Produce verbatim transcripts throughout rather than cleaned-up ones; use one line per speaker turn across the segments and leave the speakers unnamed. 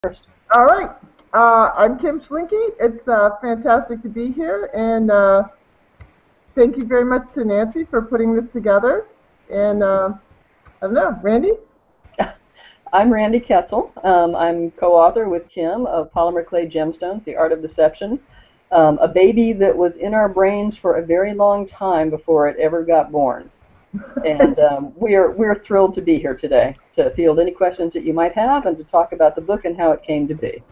first.
All right. Uh, I'm Kim Schlinke. It's uh, fantastic to be here, and uh, thank you very much to Nancy for putting this together. And uh, I don't know, Randee?
I'm Randee Ketzel. Um, I'm co-author with Kim of Polymer Clay Gemstones, The Art of Deception, um, a baby that was in our brains for a very long time before it ever got born. And um, we're, we're thrilled to be here today to field any questions that you might have and to talk about the book and how it came to be.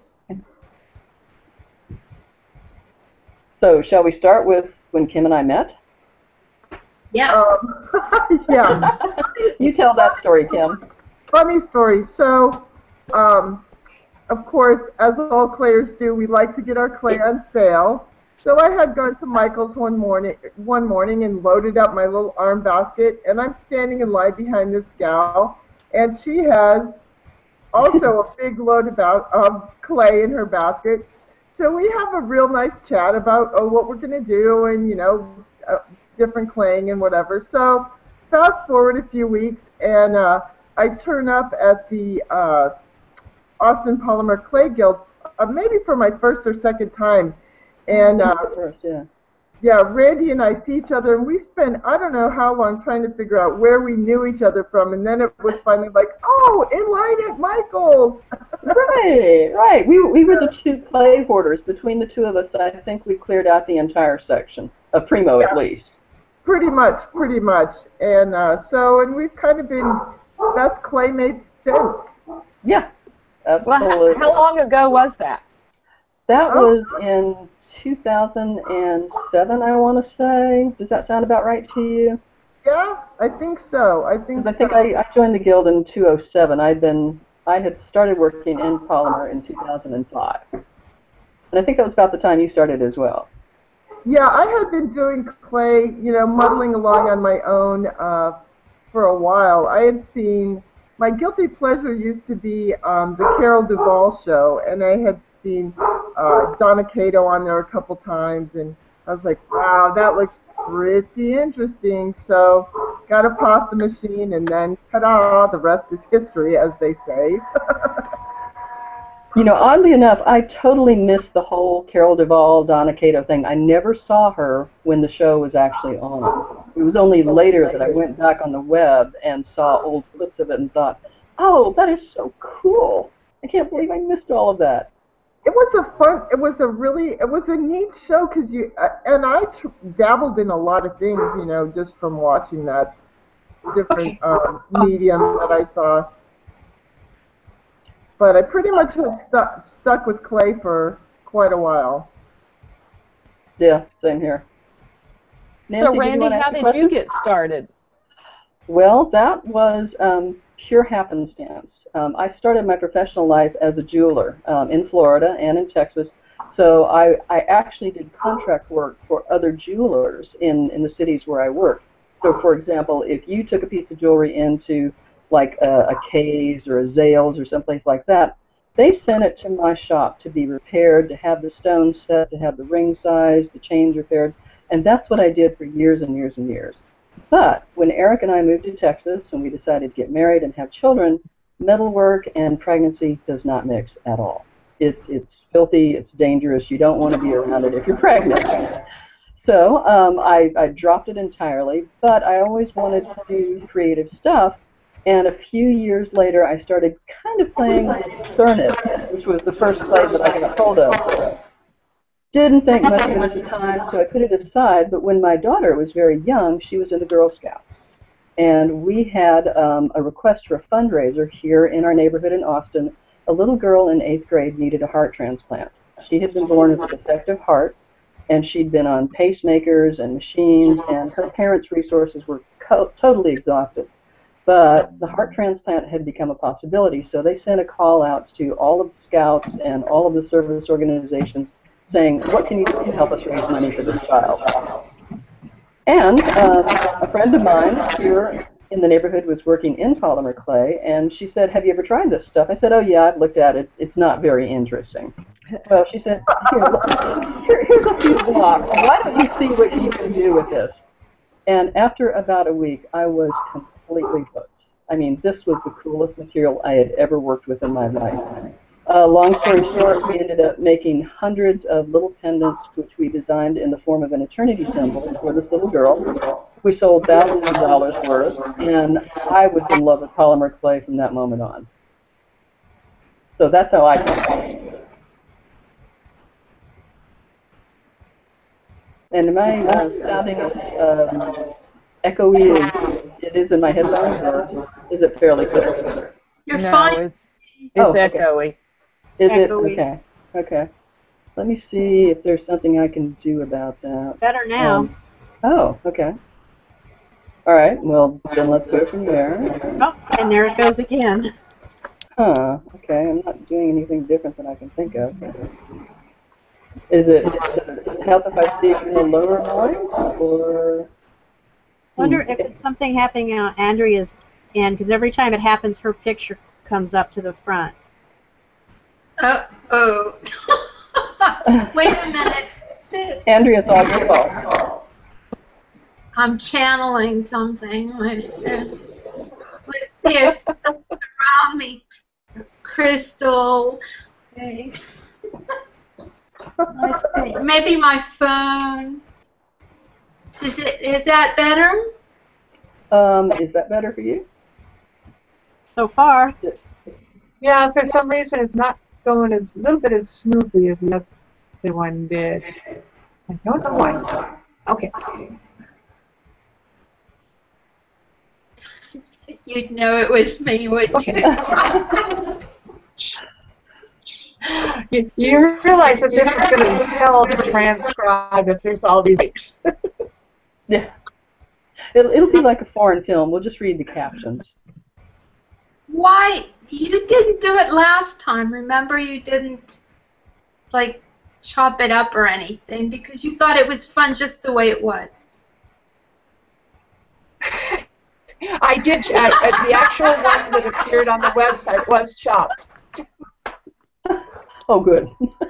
So shall we start with when Kim and I met?
Yes.
Um, yeah.
You tell that story, Kim.
Funny story. So, um, of course, as all clayers do, we like to get our clay on sale. So I had gone to Michael's one morning, one morning and loaded up my little arm basket, and I'm standing in line behind this gal, and she has also a big load about of clay in her basket. So we have a real nice chat about, oh, what we're going to do and, you know, uh, different claying and whatever. So fast forward a few weeks, and uh, I turn up at the uh, Austin Polymer Clay Guild, uh, maybe for my first or second time. And uh,
First, yeah.
yeah, Randee and I see each other, and we spent I don't know how long trying to figure out where we knew each other from, and then it was finally like, oh, in line at Michael's.
Right, right. We, we were the two clay hoarders. Between the two of us, I think we cleared out the entire section, of Primo
Yeah.
at least.
Pretty much, pretty much. And uh, so, and we've kind of been best claymates since.
Yeah, absolutely.
Well, how, how long ago was that?
That
Oh.
was in two thousand seven, I want to say. Does that sound about right to you?
Yeah, I think so. I think
'Cause I
so.
think I, I joined the guild in two thousand seven. I'd been, I had started working in polymer in two thousand five. And I think that was about the time you started as well.
Yeah, I had been doing clay, you know, muddling along on my own uh, for a while. I had seen, my guilty pleasure used to be um, the Carol Duvall show, and I had seen uh, Donna Cato on there a couple times, and I was like, wow, that looks pretty interesting. So got a pasta machine, and then ta-da, the rest is history, as they say.
You know, oddly enough, I totally missed the whole Carol Duvall, Donna Cato thing. I never saw her when the show was actually on. It was only later that I went back on the web and saw old clips of it and thought, oh, that is so cool. I can't believe I missed all of that.
It was a fun, it was a really, it was a neat show because you, uh, and I tr dabbled in a lot of things, you know, just from watching that different um, medium that I saw. But I pretty much have stuck, stuck with clay for quite a while.
Yeah, same here. Nancy,
So,
did you
Randee,
wanna
how
ask a
did
question?
you get started?
Well, that was um, pure happenstance. Um, I started my professional life as a jeweler um, in Florida and in Texas. So I, I actually did contract work for other jewelers in, in the cities where I worked. So, for example, if you took a piece of jewelry into like a, a Kay's or a Zales or someplace like that, they sent it to my shop to be repaired, to have the stones set, to have the ring size, the chains repaired. And that's what I did for years and years and years. But when Eric and I moved to Texas and we decided to get married and have children, metalwork and pregnancy does not mix at all. It, it's filthy, it's dangerous, you don't want to be around it if you're pregnant. So um, I, I dropped it entirely, but I always wanted to do creative stuff. And a few years later, I started kind of playing with Cernit, which was the first clay that I got hold of. Didn't think much of it at the time, so I put it aside. But when my daughter was very young, she was in the Girl Scouts. And we had um, a request for a fundraiser here in our neighborhood in Austin. A little girl in eighth grade needed a heart transplant. She had been born with a defective heart, and she'd been on pacemakers and machines, and her parents' resources were co totally exhausted. But the heart transplant had become a possibility, so they sent a call out to all of the scouts and all of the service organizations saying, what can you do to help us raise money for this child? And uh, a friend of mine here in the neighborhood was working in polymer clay, and she said, have you ever tried this stuff? I said, oh yeah, I've looked at it. It's not very interesting. Well, she said, here, look, here, here's a few blocks. Why don't you see what you can do with this? And after about a week, I was completely hooked. I mean, this was the coolest material I had ever worked with in my life. Uh, long story short, we ended up making hundreds of little pendants, which we designed in the form of an eternity symbol for this little girl. We sold thousands of dollars worth, and I was in love with polymer clay from that moment on. So that's how I came. And am I uh, sounding um, echoey as it is in my headphones, or is it fairly clear?
You're
no,
fine.
it's it's
Oh, okay.
echoey.
Is it?
Echoey.
Okay. Okay. Let me see if there's something I can do about that.
Better now.
Um, oh, okay. All right. Well, then let's go from there.
Oh, and there it goes again.
Huh. Okay. I'm not doing anything different that I can think of. Is it, does it help if I speak in a lower voice, or?
Wonder
Hmm.
if it's something happening on Andrea's end, because every time it happens, her picture comes up to the front.
Uh oh. Wait a minute.
Andrea, it's all your fault.
I'm channeling something. Let's see if around me. Crystal. Okay. Let's see. Maybe my phone. Is it? Is that better?
Um, is that better for you?
So far.
Yeah, for some reason it's not going as a little bit as smoothly as the other one did. I don't know why. Okay.
You'd know it was me, wouldn't you?
You, you realize that this is going to be hell to transcribe if there's all these breaks.
Yeah. It'll, it'll be like a foreign film. We'll just read the captions.
Why? You didn't do it last time. Remember, you didn't, like, chop it up or anything because you thought it was fun just the way it was.
I did. Uh, uh, the actual one that appeared on the website was chopped.
Oh, good.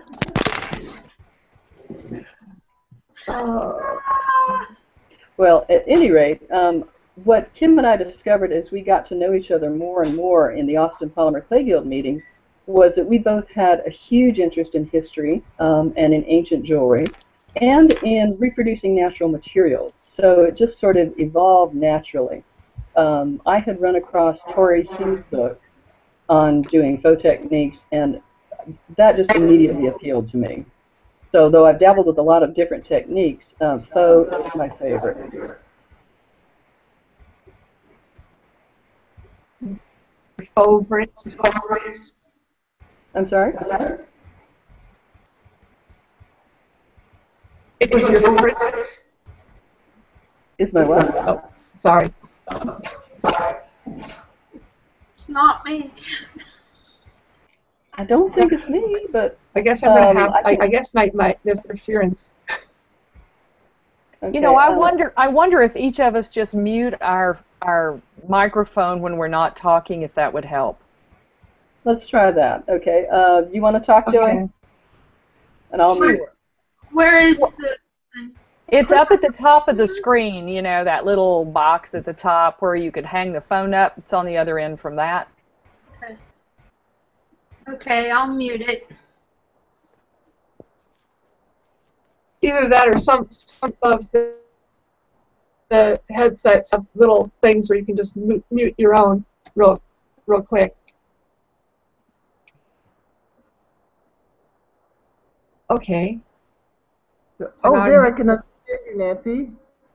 Oh.
Well, at any rate, um, what Kim and I discovered as we got to know each other more and more in the Austin Polymer Clay Guild meetings was that we both had a huge interest in history um, and in ancient jewelry and in reproducing natural materials. So it just sort of evolved naturally. Um, I had run across Tori Hughes' book on doing faux techniques, and that just immediately appealed to me. So though I've dabbled with a lot of different techniques, um, faux is my favorite.
Favorite.
I'm sorry?
It was your favorite.
Is my what?
Oh, sorry. Sorry.
It's not me.
I don't think it's me, but
I guess I'm gonna
Um,
have.
I
I,
can-
I guess my, my there's interference.
okay,
You know, I
um,
wonder. I wonder if each of us just mute our our microphone when we're not talking, if that would help.
Let's try that. Okay. Uh, you want to talk, Joey?
Okay.
And I'll
Sure.
mute.
Where is the?
It's up at the top of the screen. You know, that little box at the top where you could hang the phone up. It's on the other end from that.
Okay. Okay, I'll mute it.
Either that or some some of the the headsets have little things where you can just mute, mute your own real real quick. Okay.
Oh,
Um,
there I can understand you, Nancy.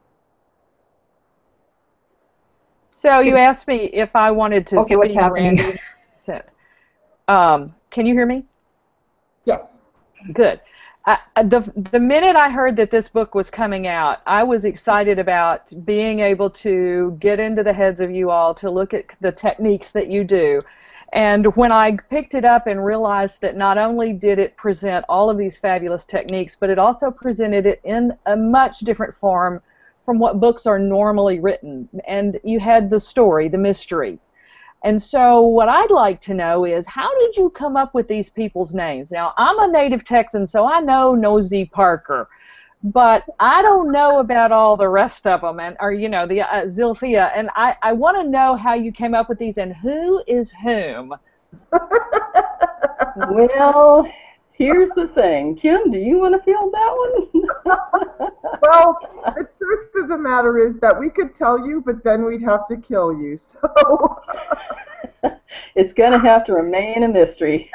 So you asked me if I wanted to
Okay, what's
speak,
happening?
Randee. So, um, can you hear me?
Yes.
Good. Uh, the, the minute I heard that this book was coming out, I was excited about being able to get into the heads of you all to look at the techniques that you do. And when I picked it up and realized that not only did it present all of these fabulous techniques, but it also presented it in a much different form from what books are normally written. And you had the story, the mystery. And so what I'd like to know is, how did you come up with these people's names? Now, I'm a native Texan, so I know Nosy Parker, but I don't know about all the rest of them, and or you know, the uh, Zilphia, and I, I want to know how you came up with these and who is whom.
Well, here's the thing. Kim, do you want to field that one?
Well, the truth of the matter is that we could tell you, but then we'd have to kill you. So
it's going to have to remain a mystery.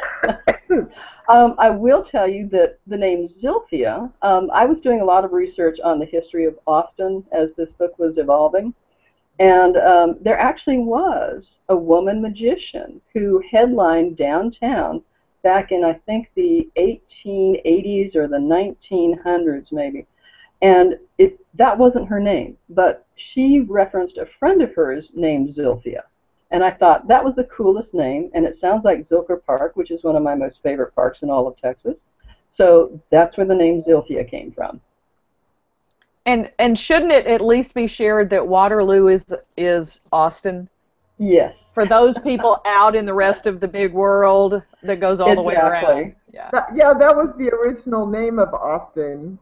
um, I will tell you that the name Zilphia, um, I was doing a lot of research on the history of Austin as this book was evolving. And um, there actually was a woman magician who headlined downtown back in, I think, the eighteen eighties or the nineteen hundreds maybe. And it, that wasn't her name, but she referenced a friend of hers named Zilphia. And I thought that was the coolest name, and it sounds like Zilker Park, which is one of my most favorite parks in all of Texas. So that's where the name Zilphia came from.
And and shouldn't it at least be shared that Waterloo is is Austin?
Yes.
For those people out in the rest of the big world that goes all
exactly.
the way around. Yeah.
That, yeah, that was the original name of Austin.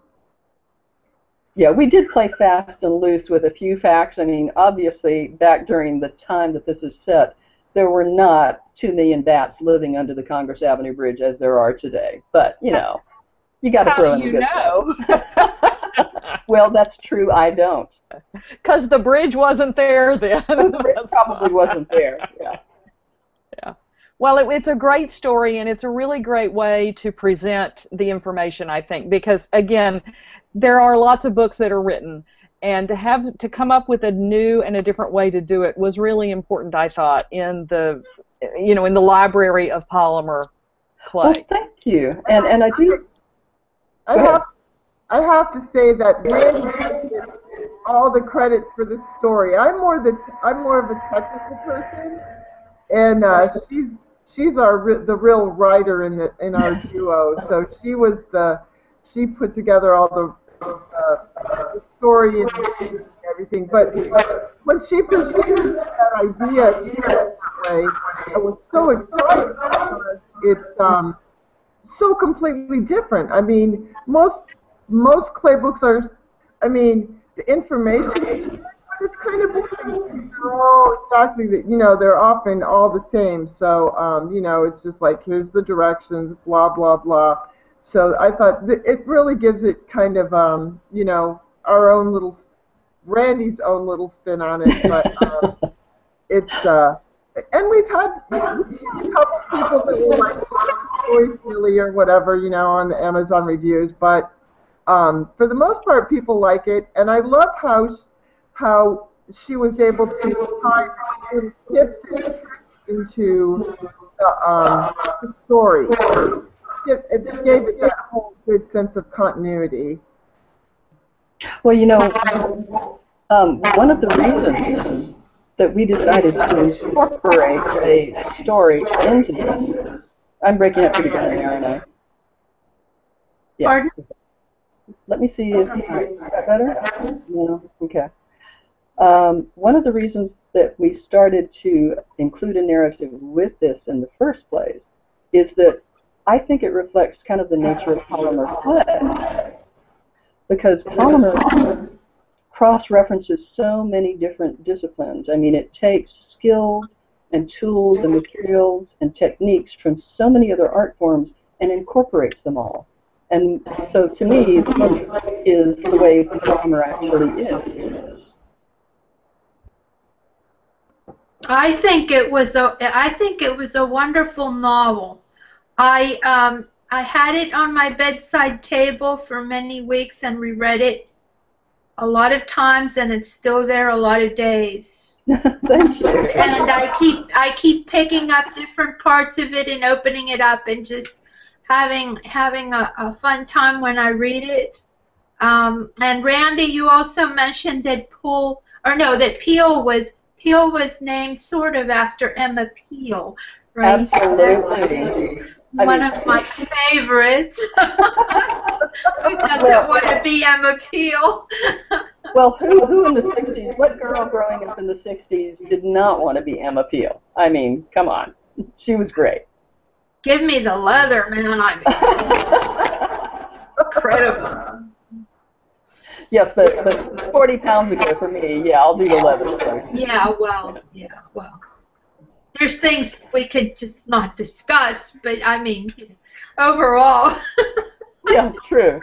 Yeah, we did play fast and loose with a few facts. I mean, obviously, back during the time that this is set, there were not two million bats living under the Congress Avenue Bridge as there are today. But, you know, you got to throw in the good stuff.
How do you know?
Well, that's true. I don't.
Because the bridge wasn't there then.
The bridge probably wasn't there. Yeah.
Yeah. Well, it, it's a great story, and it's a really great way to present the information, I think, because, again, there are lots of books that are written, and to have to come up with a new and a different way to do it was really important, I thought, in the, you know, in the library of Polymer Clay.
Well, thank you. And and I do.
I have, I have to say that Randee gets all the credit for the story. I'm more the I'm more of a technical person, and uh, she's she's our the real writer in the in our duo. So she was the she put together all the uh, the story and everything. But when she presented that idea in that way, I was so excited because it's um. so completely different. I mean, most most clay books are, I mean, the information is it's kind of boring. They're all exactly the, you know, they're often all the same. So, um, you know, it's just like, here's the directions, blah, blah, blah. So I thought th it really gives it kind of, um, you know, our own little, Randee's own little spin on it. But um, it's, uh, and we've had, we've had a couple people that were like, story silly or whatever, you know, on the Amazon reviews, but um, for the most part, people like it, and I love how sh how she was able to tie little tips into the, um, the story. It, it just gave it that whole good sense of continuity.
Well, you know, um, one of the reasons that we decided to incorporate a story into this. I'm breaking up pretty bad here, aren't I? Yeah.
Pardon?
Let me see if is that better? No? Okay. Um, one of the reasons that we started to include a narrative with this in the first place is that I think it reflects kind of the nature of polymer clay. Because polymer cross-references so many different disciplines. I mean, it takes skills and tools and materials and techniques from so many other art forms and incorporates them all. And so to me, this is the way polymer actually is.
I think it was a I think it was a wonderful novel. I um I had it on my bedside table for many weeks and reread it a lot of times, and it's still there a lot of days.
Thank you.
And I keep I keep picking up different parts of it and opening it up and just having having a, a fun time when I read it. Um, and Randee, you also mentioned that Poole or no that Peel was Peel was named sort of after Emma Peel, right?
Absolutely.
One
I mean,
of my favorites because I want to be Emma Peel.
Well, who, who in the sixties, what girl growing up in the sixties did not want to be Emma Peel? I mean, come on. She was great.
Give me the leather, man. I mean, incredible.
Yes, but, but forty pounds ago for me, yeah, I'll do the leather first.
Yeah, well, yeah, well. there's things we could just not discuss, but I mean, overall.
Yeah, true.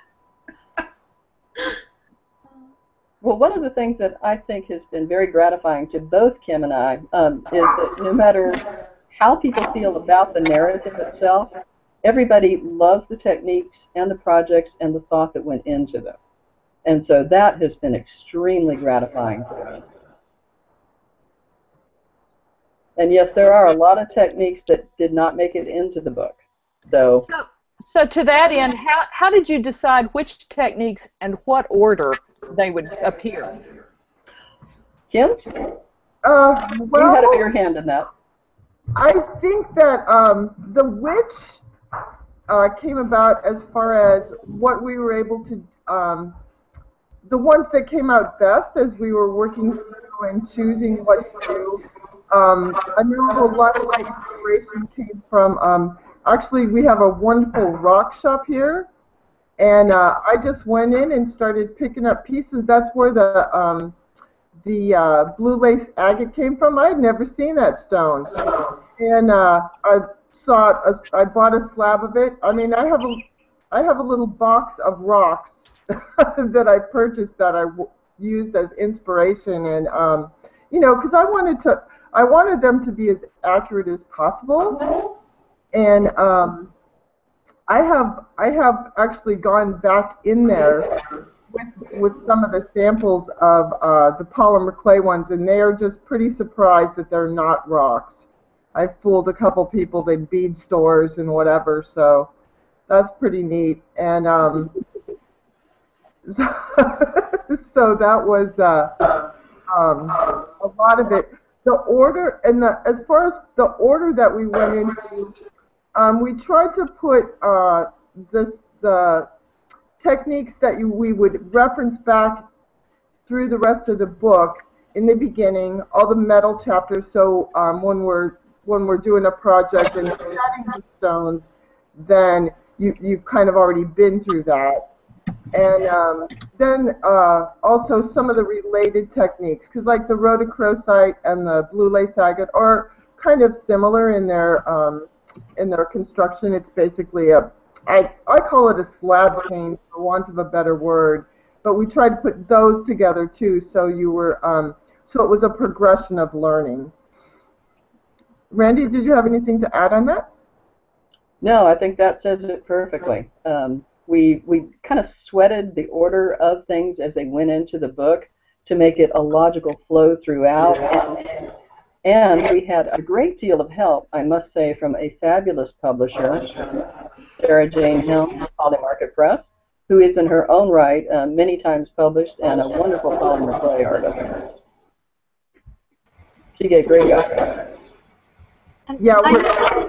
Well, one of the things that I think has been very gratifying to both Kim and I um, is that no matter how people feel about the narrative itself, everybody loves the techniques and the projects and the thought that went into them. And so that has been extremely gratifying for me. And yes, there are a lot of techniques that did not make it into the book. So,
so, so to that end, how, how did you decide which techniques and what order they would appear?
Kim?
Uh, well,
you had a bigger hand in that.
I think that um, the witch uh, came about as far as what we were able to, um, the ones that came out best as we were working through and choosing what to do. Um, I know a lot of my inspiration came from, um, actually we have a wonderful rock shop here, and uh, I just went in and started picking up pieces. That's where the um, the uh, blue lace agate came from. I had never seen that stone, and uh, I saw it. As, I bought a slab of it. I mean, I have a I have a little box of rocks that I purchased that I w used as inspiration, and um, you know, because I wanted to, I wanted them to be as accurate as possible, and um, I have I have actually gone back in there with with some of the samples of uh, the polymer clay ones, and they are just pretty surprised that they're not rocks. I fooled a couple people, they'd bead stores and whatever, so that's pretty neat. And um, so, so that was uh, um, a lot of it. The order, and the, as far as the order that we went into, um, we tried to put uh, this the techniques that you, we would reference back through the rest of the book in the beginning, all the metal chapters. So um, when we're when we're doing a project and setting the stones, then you you've kind of already been through that. And um, then uh, also some of the related techniques, because like the rhodochrosite and the blue lace agate are kind of similar in their um, in their construction. It's basically a I, I call it a slab cane, for want of a better word, but we tried to put those together too, so you were um, so it was a progression of learning. Randee, did you have anything to add on that?
No, I think that says it perfectly. Um, we we kind of sweated the order of things as they went into the book to make it a logical flow throughout, and, and we had a great deal of help, I must say, from a fabulous publisher, Sarah Jane Helm, Polymarket Press, who is in her own right uh, many times published and a wonderful polymer clay artist. She gave great guidance.
Yeah. We're,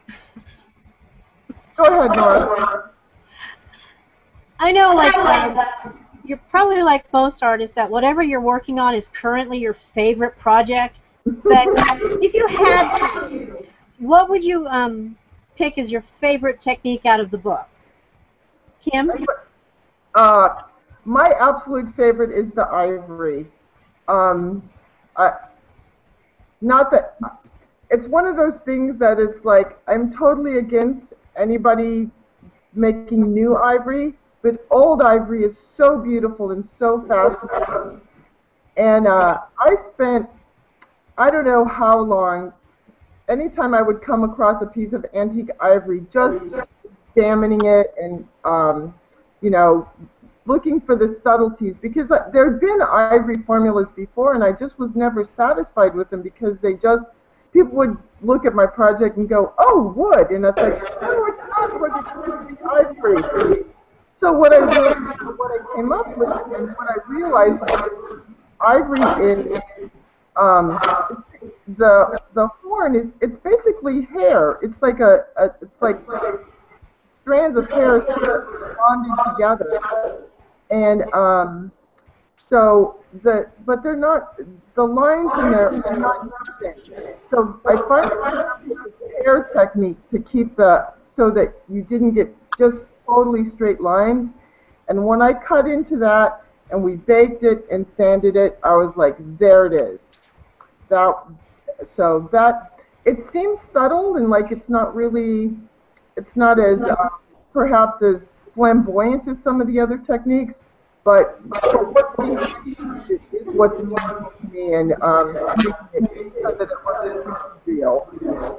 go ahead, Nora.
I know, like, uh, you're probably like most artists that whatever you're working on is currently your favorite project. But if you had to, what would you um, pick as your favorite technique out of the book? Kim?
Uh, my absolute favorite is the ivory. Um, I, not that it's one of those things that it's like I'm totally against anybody making new ivory, but old ivory is so beautiful and so fascinating. And uh, I spent I don't know how long. Anytime I would come across a piece of antique ivory, just examining it and um, you know, looking for the subtleties, because there had been ivory formulas before, and I just was never satisfied with them because they just people would look at my project and go, "Oh, wood," and it's like, "No, it's not wood. It's ivory." So what I really, what I came up with, and what I realized was ivory is. Um, the the horn is it's basically hair. It's like a, a it's like strands of hair bonded together, and um, so the but they're not the lines in there are not thin. So I finally used a hair technique to keep the so that you didn't get just totally straight lines. And when I cut into that and we baked it and sanded it, I was like, there it is. That, so that, it seems subtle and like it's not really, it's not as uh, perhaps as flamboyant as some of the other techniques, but, but what's behind it is what's amazing to me, and um, it said that it wasn't real.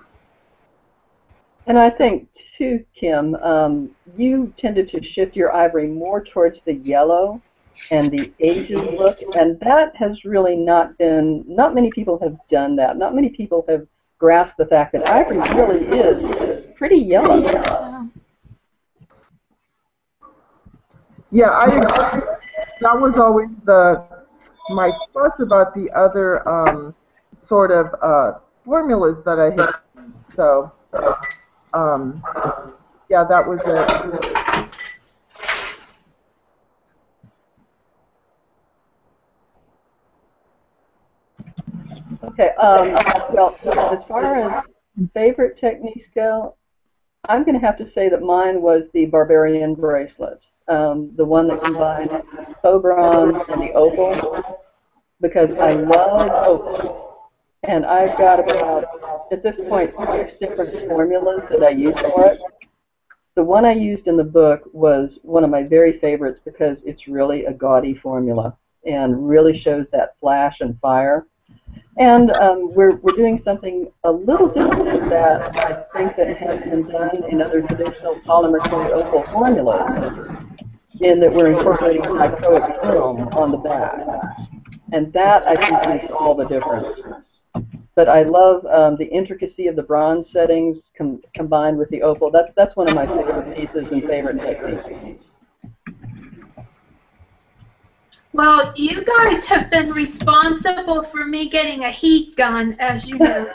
And I think too, Kim, um, you tended to shift your ivory more towards the yellow and the ages look, and that has really not been, not many people have done that. Not many people have grasped the fact that ivory really is pretty yellow.
Yeah, I agree. That was always the my fuss about the other um, sort of uh, formulas that I had seen. So, um, yeah, that was it.
Okay, um, well, as far as favorite techniques go, I'm going to have to say that mine was the Barbarian bracelet, um, the one that combined faux bronze and the opal, because I love opal. And I've got about, at this point, six different formulas that I use for it. The one I used in the book was one of my very favorites because it's really a gaudy formula and really shows that flash and fire. And um, we're, we're doing something a little different than that, I think, that has been done in other traditional polymer clay opal formulas, in that we're incorporating microic film on the back. And that, I think, makes all the difference. But I love um, the intricacy of the bronze settings com combined with the opal. That's, that's one of my favorite pieces and favorite techniques.
Well, you guys have been responsible for me getting a heat gun, as you know.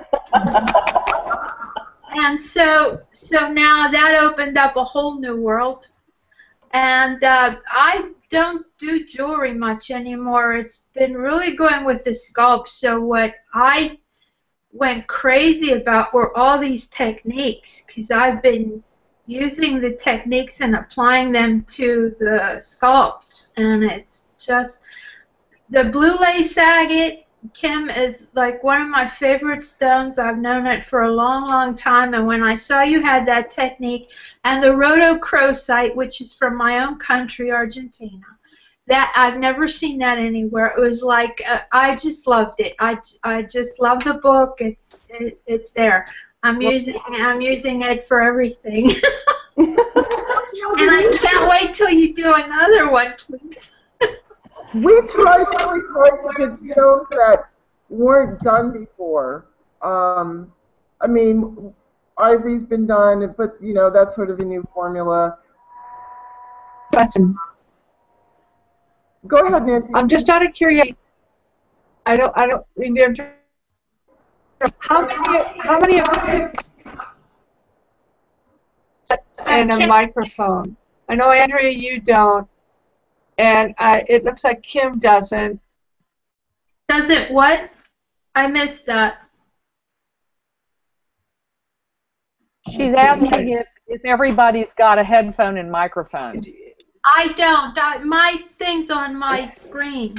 And so, so now that opened up a whole new world. And uh, I don't do jewelry much anymore. It's been really going with the sculpt. So what I went crazy about were all these techniques, because I've been using the techniques and applying them to the sculpts, and it's just the blue lace agate. Kim, is like one of my favorite stones. I've known it for a long, long time, and when I saw you had that technique, and the rhodochrosite, which is from my own country, Argentina, that I've never seen that anywhere. It was like uh, I just loved it. I, I just love the book. It's it, it's there. I'm using I'm using it for everything, and I can't wait till you do another one, please.
We tried really hard to get stones that weren't done before. Um, I mean, ivory's been done, but you know that's sort of a new formula.
Question.
Go ahead, Nancy.
I'm just out of curiosity. I don't. I don't mean to interrupt. How many? How many of and a microphone? I know, Andrea, you don't, and I, it looks like Kim doesn't.
Does it what? I missed that.
She's asking if, if everybody's got a headphone and microphone.
I don't. I, my thing's on my screen.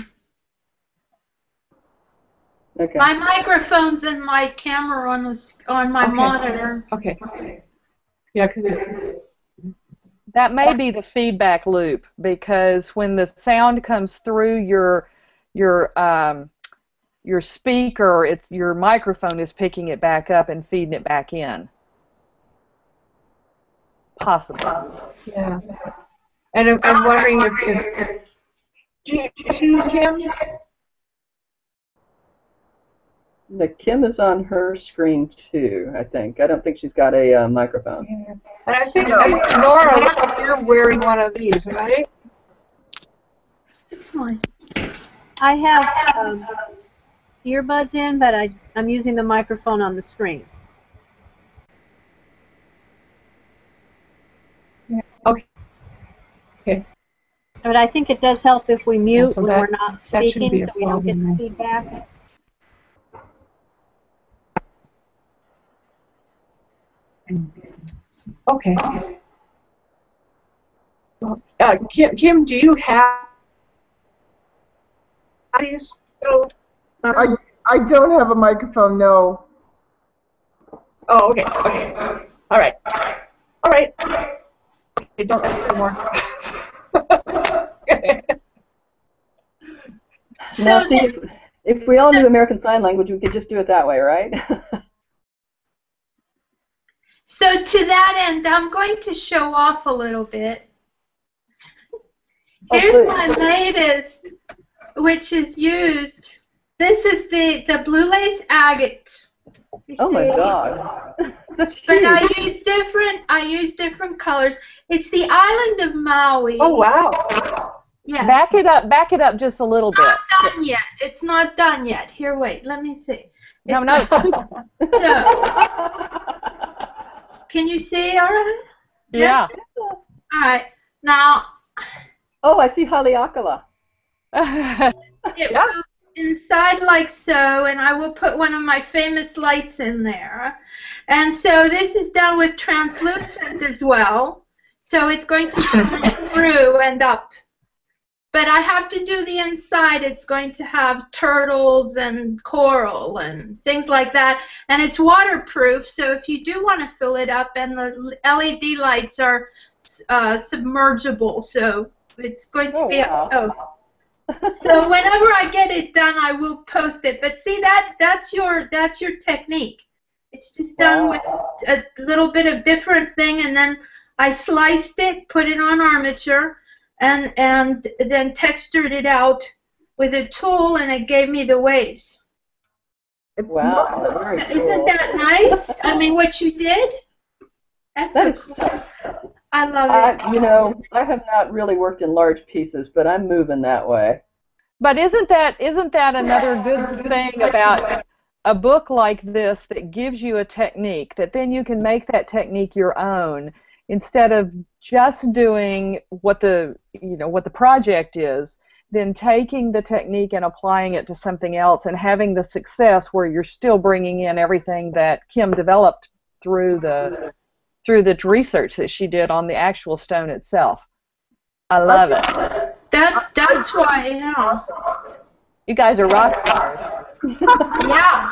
Okay.
My microphone's in my camera on the, on my
Okay.
monitor.
Okay. Yeah, because
That may be the feedback loop, because when the sound comes through your your um, your speaker, it's your microphone is picking it back up and feeding it back in. Possibly.
yeah. And I'm, I'm wondering if, if do you, do you, Kim?
The Kim is on her screen too, I think. I don't think she's got a uh, microphone.
Yeah. And I think, I think Laura, looks like you're wearing one of these, right?
It's mine.
I have um, earbuds in, but I, I'm using the microphone on the screen.
Yeah. Okay. Okay.
But I think it does help if we mute
Yeah, so
when
that-
we're not
that shouldn't be
speaking,
a
so we don't get
problem
the
then.
feedback.
Okay. Well, uh, Kim, Kim, do you have these little?
I, I don't have a microphone, no.
Oh, okay. Okay. All right. All right. Okay, don't say more.
So
Now, see,
then,
if, if we all knew American Sign Language, we could just do it that way, right?
so to that end, I'm going to show off a little bit.
Oh,
Here's
please.
my latest, which is used. This is the, the blue lace agate. You
Oh my
see?
God. That's
But I
huge.
use different I use different colors. It's the island of Maui.
Oh wow!
Yes.
Back it up, back it up just a little bit.
Not done yet. It's not done yet. Here, wait. Let me see.
No,
It's
no.
So, can you see? All right.
Yeah.
All right. Now.
Oh, I see Haleakala.
It
Yeah.
will inside like so, and I will put one of my famous lights in there. And so this is done with translucent as well. So it's going to shine through and up. But I have to do the inside. It's going to have turtles and coral and things like that. And it's waterproof, so if you do want to fill it up, and the L E D lights are uh, submergible, so it's going to
Oh,
be
wow.
oh. So whenever I get it done, I will post it. But see, that that's your that's your technique. It's just done
Wow.
with a little bit of different thing, and then I sliced it, put it on armature, and and then textured it out with a tool, and it gave me the waves.
It's
Wow.
marvelous.
Very
Isn't
cool.
that nice? I mean, what you did? That's
That
so
is,
cool. I love it.
I, you know, I have not really worked in large pieces, but I'm moving that way.
But isn't that isn't that another good thing about a book like this that gives you a technique that then you can make that technique your own instead of just doing what the you know what the project is, then taking the technique and applying it to something else and having the success where you're still bringing in everything that Kim developed through the through the research that she did on the actual stone itself. I love it.
That's that's why, yeah.
You guys are rock stars.
Yeah.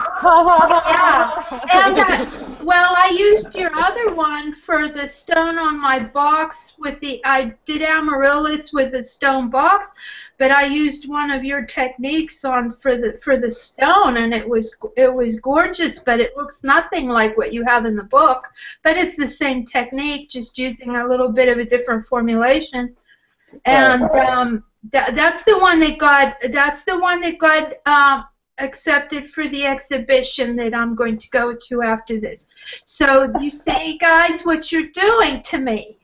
Yeah. And uh, well, I used your other one for the stone on my box with the I did amaryllis with the stone box, but I used one of your techniques on for the for the stone, and it was it was gorgeous, but it looks nothing like what you have in the book. But it's the same technique, just using a little bit of a different formulation. And um, that, that's the one that got that's the one that got um, accepted for the exhibition that I'm going to go to after this. So you see, guys, what you're doing to me.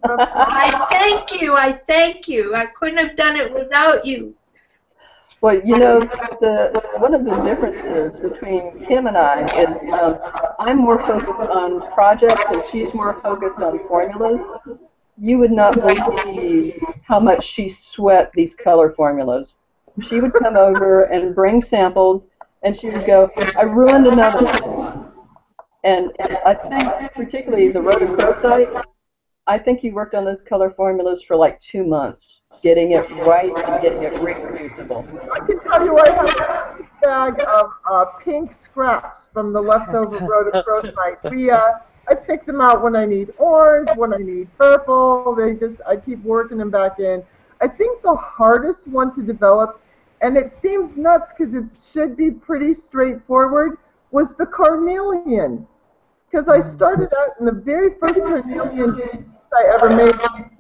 I thank you. I thank you. I couldn't have done it without you.
Well, you know, the one of the differences between Kim and I is um, I'm more focused on projects and she's more focused on formulas. You would not believe how much she sweat these color formulas. She would come over and bring samples, and she would go, I ruined another one. And I think particularly the rhodochrosite, I think you worked on those color formulas for like two months, getting it right and getting it reproducible.
I can tell you I have a bag of uh, pink scraps from the leftover rhodochrosite. We, uh, I pick them out when I need orange, when I need purple. They just, I keep working them back in. I think the hardest one to develop, and it seems nuts because it should be pretty straightforward, was the carnelian. Because I started out in the very first carnelian I ever made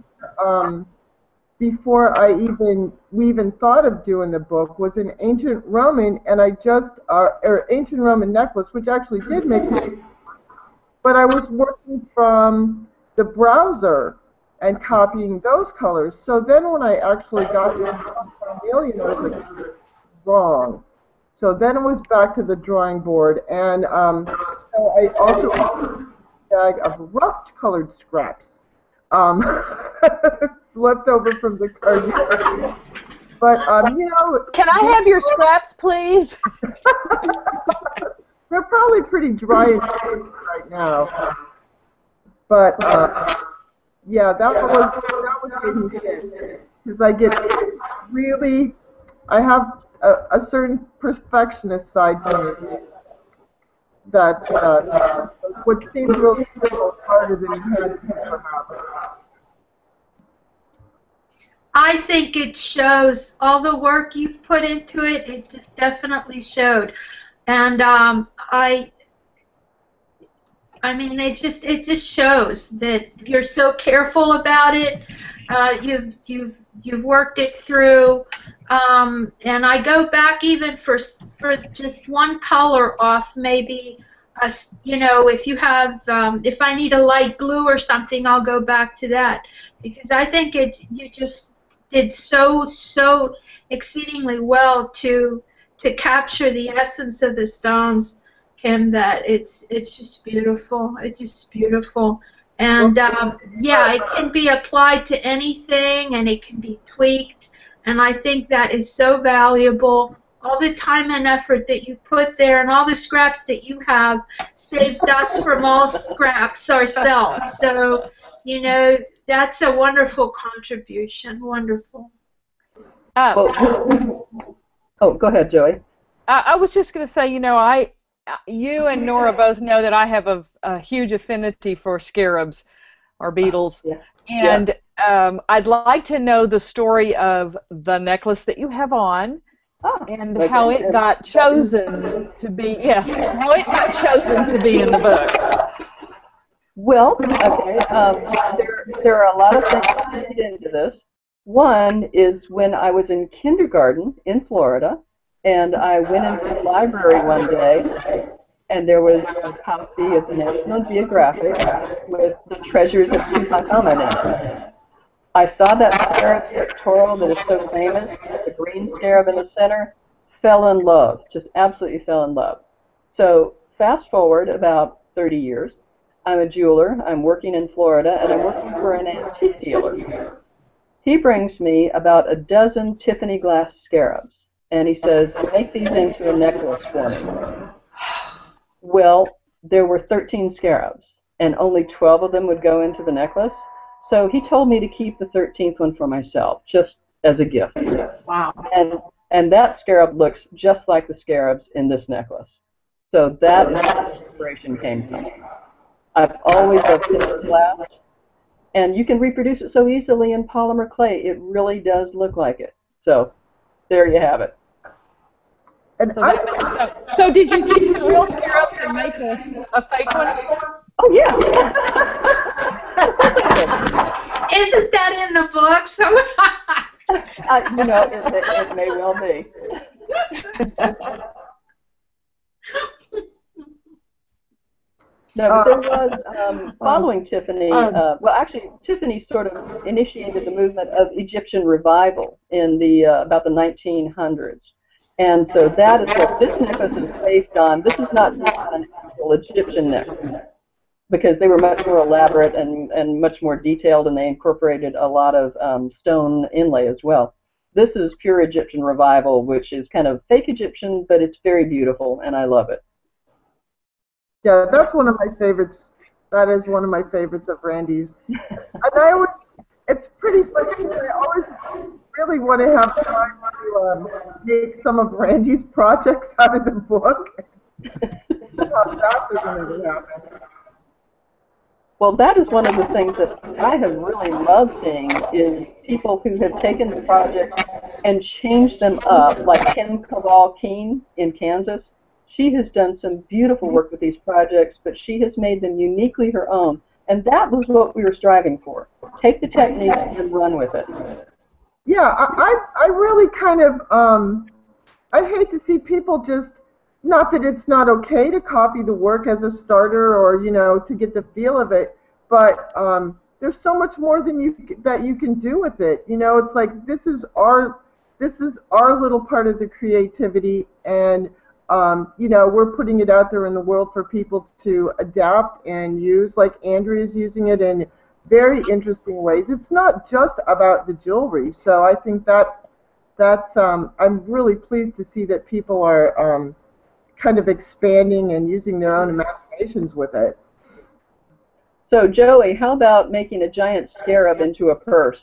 um, before I even we even thought of doing the book was an ancient Roman, and I just uh, or ancient Roman necklace, which actually did make it. But I was working from the browser and copying those colors. So then when I actually got to carnelian, I was like, wrong. So then it was back to the drawing board. And um, so I also had a bag of rust-colored scraps um, left over from the carnelian. But, um, you know...
Can I have your scraps, please?
They're probably pretty dry and right now. But, uh, yeah, that was, that was giving me fits. Because I get really, I have a, a certain perfectionist side to me. that uh, what seemed really harder than it had to be, perhaps.
I think it shows all the work you've put into it. It just definitely showed, and um, I, I mean, it just it just shows that you're so careful about it. Uh, you've you've you've worked it through, um, and I go back even for for just one color off, maybe. A, you know, if you have, um, if I need a light blue or something, I'll go back to that, because I think it you just did so so exceedingly well to to capture the essence of the stones, Kim, that it's it's just beautiful. It's just beautiful. And um, yeah, it can be applied to anything, and it can be tweaked, and I think that is so valuable. All the time and effort that you put there, and all the scraps that you have, saved us from all scraps ourselves. So, you know, that's a wonderful contribution. Wonderful.
Uh,
Well, oh, go ahead, Joey.
I, I was just going to say, you know, I, you and Nora both know that I have a, a huge affinity for scarabs or beetles,
Yeah.
and um, I'd like to know the story of the necklace that you have on.
Oh,
And
okay.
how it got chosen to be, yes, how it got chosen to be in the book.
Well, okay, um, there, there are a lot of things that lead into this. One is when I was in kindergarten in Florida, and I went into the library one day, and there was a copy of the National Geographic with the treasures of Tutankhamun in it. I saw that scarab pictorial that is so famous, the green scarab in the center, fell in love, just absolutely fell in love. So fast forward about thirty years, I'm a jeweler, I'm working in Florida, and I'm working for an antique dealer. He brings me about a dozen Tiffany glass scarabs, and he says, make these into a necklace for me. Well, there were thirteen scarabs, and only twelve of them would go into the necklace. So he told me to keep the thirteenth one for myself, just as a gift.
Wow.
And and that scarab looks just like the scarabs in this necklace. So that is where the inspiration came from. I've always loved Tiffany glass, and you can reproduce it so easily in polymer clay. It really does look like it. So there you have it.
And
So,
I,
that, so, so did you keep the real scarabs and make a, a fake one?
Oh yeah.
Isn't that in the book? So
uh, you know, it, it, it may well be. No, but there was, um, following Tiffany, uh, well, actually, Tiffany sort of initiated the movement of Egyptian revival in the uh, about the nineteen hundreds. And so that is what this necklace is based on. This is not just an actual Egyptian necklace, because they were much more elaborate and, and much more detailed, and they incorporated a lot of um, stone inlay as well. This is pure Egyptian revival, which is kind of fake Egyptian, but it's very beautiful, and I love it.
yeah, that's one of my favorites. That is one of my favorites of Randee's. And I always, it's pretty funny. I always really want to have time to um, make some of Randee's projects out of the book. How fast is going to happen.
Well, that is one of the things that I have really loved seeing is people who have taken the projects and changed them up, like Kim Cabal-Keen in Kansas. She has done some beautiful work with these projects, but she has made them uniquely her own, and that was what we were striving for. Take the technique and run with it.
Yeah, I, I, I really kind of, um, I hate to see people just, not that it's not okay to copy the work as a starter or, you know, to get the feel of it, but um, there's so much more than you that you can do with it. You know, it's like this is our, this is our little part of the creativity, and um, you know, we're putting it out there in the world for people to adapt and use, like Andrea's using it in very interesting ways. It's not just about the jewelry, so I think that that's, um, I'm really pleased to see that people are um, kind of expanding and using their own imaginations with it.
So, Joey, how about making a giant scarab into a purse?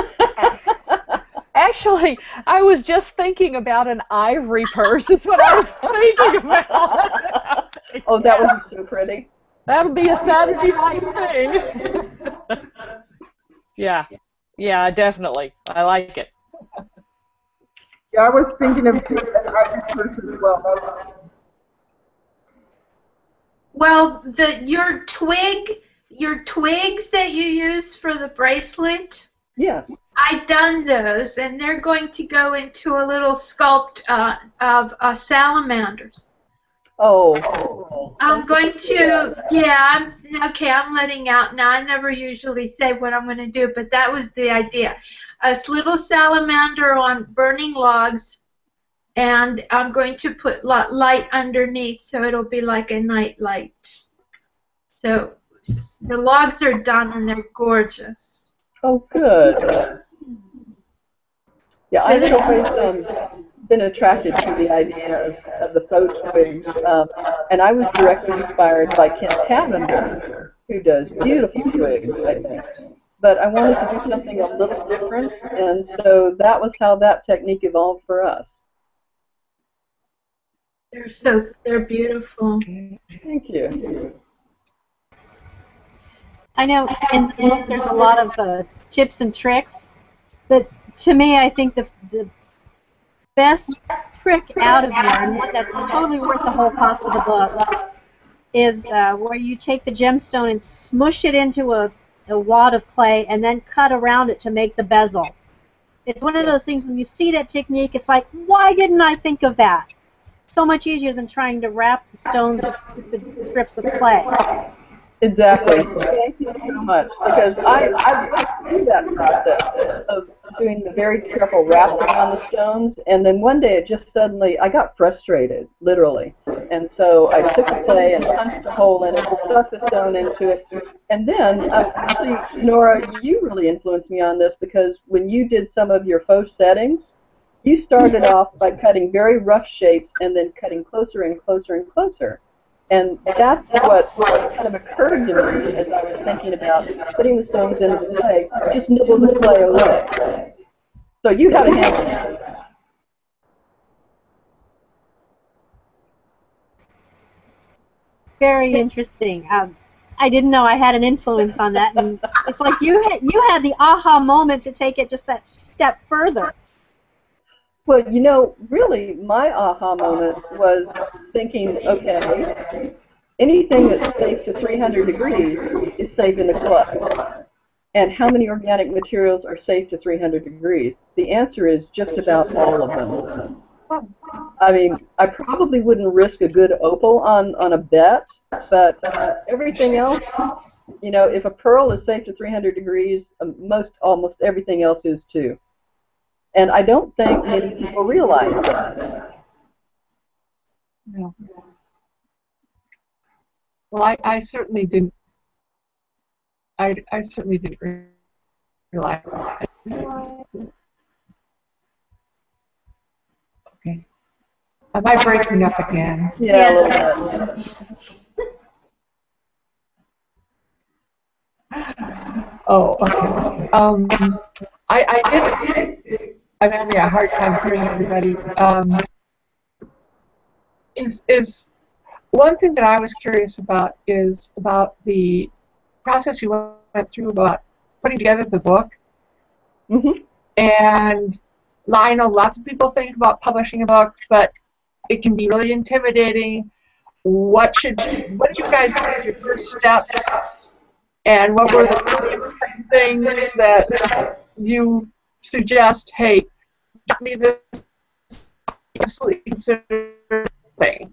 Actually, I was just thinking about an ivory purse. Is what I was thinking about.
Oh, that would be so pretty.
That'll be a Saturday night thing. Yeah, yeah, definitely. I like it.
Yeah, I was thinking of doing that Irish as well.
Well, the your twig, your twigs that you use for the bracelet,
Yeah.
I done those, and they're going to go into a little sculpt uh, of uh, salamanders.
Oh.
I'm going to, yeah, I'm, okay, I'm letting out now. I never usually say what I'm going to do, but that was the idea. A little salamander on burning logs, and I'm going to put light underneath, so it'll be like a night light. So the logs are done, and they're gorgeous.
Oh, good. Yeah,
So
I've
there's-
always um, been attracted to the idea of, of the faux twigs, um, and I was directly inspired by Kent Cavender, who does beautiful twigs, I think. But I wanted to do something a little different, and so that was how that technique evolved for us.
They're so, they're beautiful.
Thank you.
I know in the book there's a lot of uh, tips and tricks, but to me I think the, the best trick out of here, and one that's totally worth the whole cost of the book, is uh, where you take the gemstone and smush it into a, a wad of clay and then cut around it to make the bezel. It's one of those things when you see that technique, it's like, why didn't I think of that? So much easier than trying to wrap the stones with the strips of clay.
Exactly. Thank you so much, because I, I went through that process of doing the very careful wrapping on the stones, and then one day it just suddenly, I got frustrated, literally. And so I took the clay and punched a hole in it, stuck the stone into it, and then, uh, actually, Nora, you really influenced me on this, because when you did some of your faux settings, you started off by cutting very rough shapes and then cutting closer and closer and closer. And that's what kind of occurred to me as I was thinking about putting the stones into the clay, just nibble the clay away. So you had a hand in that.
Very interesting. Um, I didn't know I had an influence on that, and it's like you had, you had the aha moment to take it just that step further.
Well, you know, really, my aha moment was thinking, okay, anything that's safe to three hundred degrees is safe in the clay. And how many organic materials are safe to three hundred degrees? The answer is just about all of them. I mean, I probably wouldn't risk a good opal on, on a bet, but uh, everything else, you know, if a pearl is safe to three hundred degrees, um, most, almost everything else is too. And I don't think many people realize that.
No. Well, I, I certainly didn't. I, I certainly didn't realize that. Okay. Am I breaking up again?
Yeah, a little bit.
Oh, okay. Um, I, I did. I'm having a hard time hearing everybody. Um, is is one thing that I was curious about is about the process you went through about putting together the book.
Mm-hmm.
And I know lots of people think about publishing a book, but it can be really intimidating. What should what did you guys do as your first steps? And what were the things that you suggest, hey, get me this absolutely considered thing?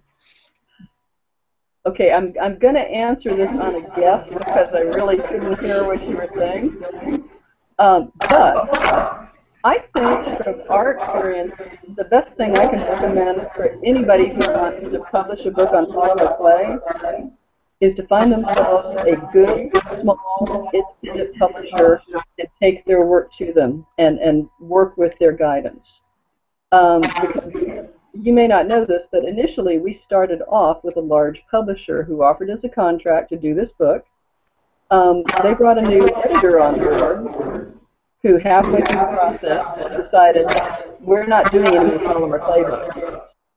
Okay, I'm, I'm going to answer this on a guess because I really couldn't hear what you were saying. Um, but I think from our experience, the best thing I can recommend for anybody who wants to publish a book on polymer clay is to find themselves a good, small, independent publisher and take their work to them and, and work with their guidance. Um, because you may not know this, but initially we started off with a large publisher who offered us a contract to do this book. Um, they brought a new editor on board who halfway through the process decided we're not doing any polymer clay books.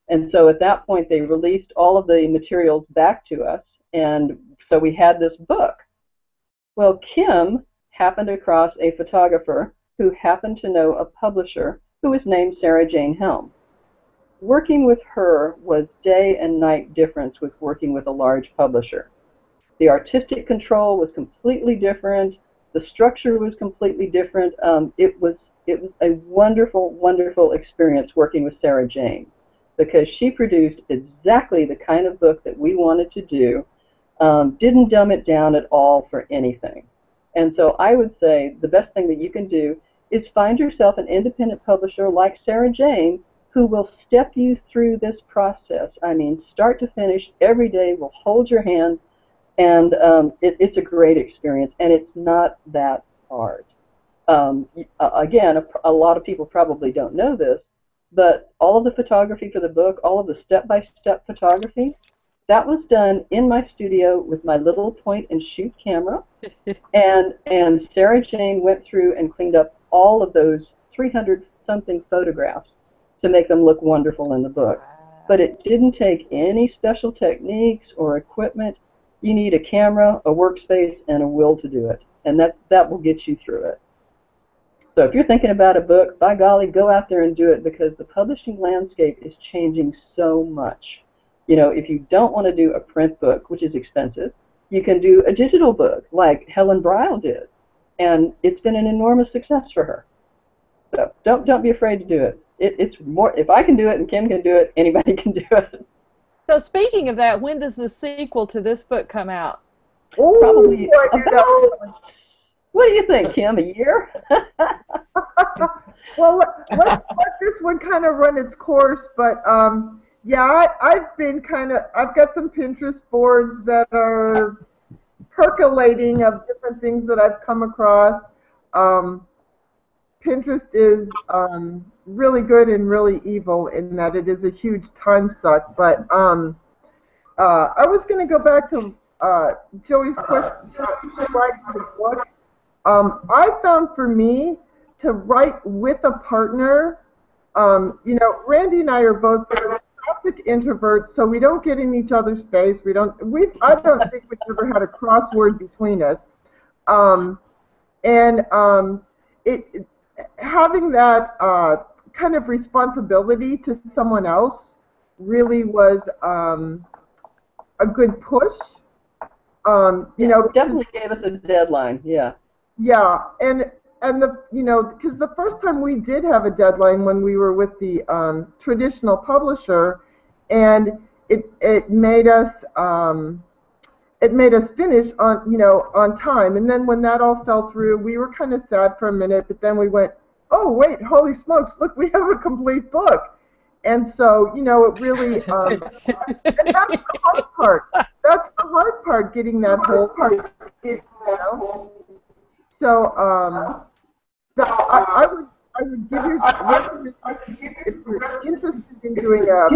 And so at that point, they released all of the materials back to us, and so we had this book. Well, Kim happened across a photographer who happened to know a publisher who was named Sarah Jane Helm. Working with her was day and night difference with working with a large publisher. The artistic control was completely different. The structure was completely different. Um, it was it was a wonderful, wonderful experience working with Sarah Jane, because she produced exactly the kind of book that we wanted to do, um, didn't dumb it down at all for anything. And so I would say the best thing that you can do is find yourself an independent publisher like Sarah Jane, who will step you through this process. I mean, start to finish, every day will hold your hand, and um, it, it's a great experience, and it's not that hard. Um, again, a, a lot of people probably don't know this, but all of the photography for the book, all of the step-by-step photography, that was done in my studio with my little point-and-shoot camera, and, and Sarah Jane went through and cleaned up all of those three hundred something photographs to make them look wonderful in the book. But it didn't take any special techniques or equipment. You need a camera, a workspace, and a will to do it, and that, that will get you through it. So if you're thinking about a book, by golly, go out there and do it, because the publishing landscape is changing so much. You know, if you don't want to do a print book, which is expensive, you can do a digital book like Helen Bryle did, and it's been an enormous success for her. So don't don't be afraid to do it. it. It's more, if I can do it and Kim can do it, anybody can do it.
So speaking of that, when does the sequel to this book come out?
Ooh,
Probably
I knew that was
about, what do you think, Kim, a year?
Well, let's let this one kind of run its course, but um, yeah, I, I've been kind of, I've got some Pinterest boards that are percolating of different things that I've come across. Um, Pinterest is um, really good and really evil in that it is a huge time suck, but um, uh, I was going to go back to uh, Joey's question about writing the book. Um, I found for me to write with a partner, um, you know, Randee and I are both classic introverts, so we don't get in each other's face. We don't. We. I don't think we've ever had a crossword between us, um, and um, it, it having that uh, kind of responsibility to someone else really was um, a good push. Um, you
Yeah,
know,
it definitely gave us a deadline. Yeah.
Yeah, and and the you know because the first time we did have a deadline when we were with the um, traditional publisher, and it it made us um, it made us finish on you know on time. And then when that all fell through, we were kind of sad for a minute, but then we went, oh wait, holy smokes, look, we have a complete book. And so you know it really um, and that's the hard part. That's the hard part, getting that whole part. You know? So, um, the, I, I would I would give you if you're interested in doing a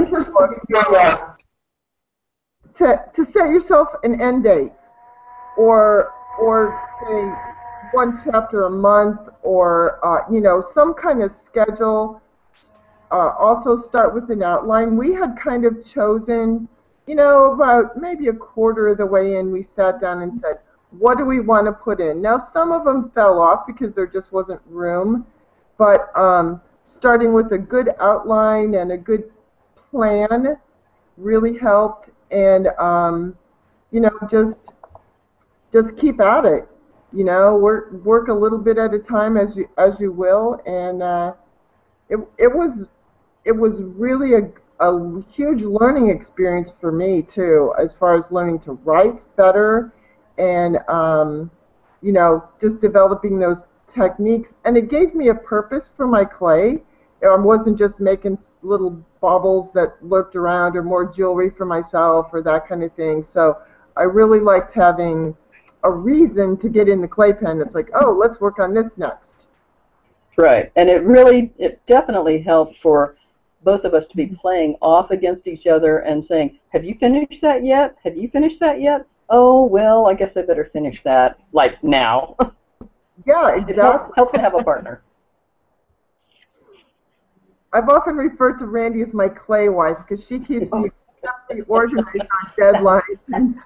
to to set yourself an end date, or or say one chapter a month, or uh, you know some kind of schedule. Uh, also start with an outline. We had kind of chosen, you know, about maybe a quarter of the way in, we sat down and said, what do we want to put in? Now, some of them fell off because there just wasn't room, but um, starting with a good outline and a good plan really helped, and um, you know, just just keep at it. You know, work work a little bit at a time as you as you will, and uh, it it was it was really a a huge learning experience for me too, as far as learning to write better. And, um, you know, just developing those techniques. And it gave me a purpose for my clay. I wasn't just making little baubles that lurked around, or more jewelry for myself, or that kind of thing. So I really liked having a reason to get in the clay pen. It's like, oh, let's work on this next.
Right. And it really, it definitely helped for both of us to be playing off against each other and saying, have you finished that yet? Have you finished that yet? Oh, well, I guess I better finish that, like, now.
Yeah, exactly.
It helps, helps to have a partner.
I've often referred to Randee as my clay wife because she keeps me carefully organized on deadlines.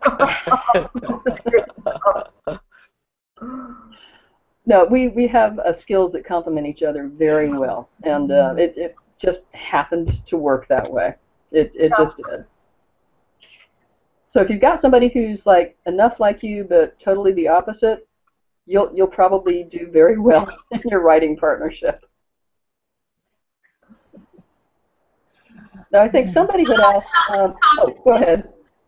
And
No, we, we have uh, skills that complement each other very well, and uh, it, it just happened to work that way. It, it
Yeah.
just did. So if you've got somebody who's like enough like you but totally the opposite, you'll, you'll probably do very well in your writing partnership. Now, I think somebody had asked, um, oh, go ahead.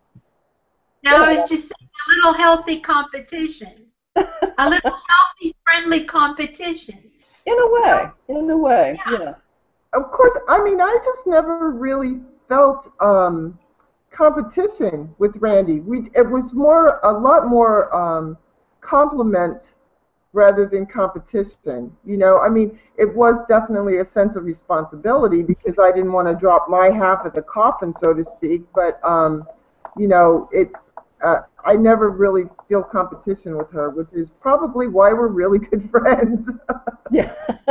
No,
Go
I
ahead.
was just saying a little healthy competition. A little healthy, friendly competition.
In a way, in a way,
Yeah.
yeah.
of course, I mean, I just never really felt um, competition with Randee. We, it was more, a lot more um, compliment rather than competition. You know, I mean, it was definitely a sense of responsibility because I didn't want to drop my half of the coffin, so to speak. But um, you know, it. Uh, I never really feel competition with her, which is probably why we're really good friends.
Yeah.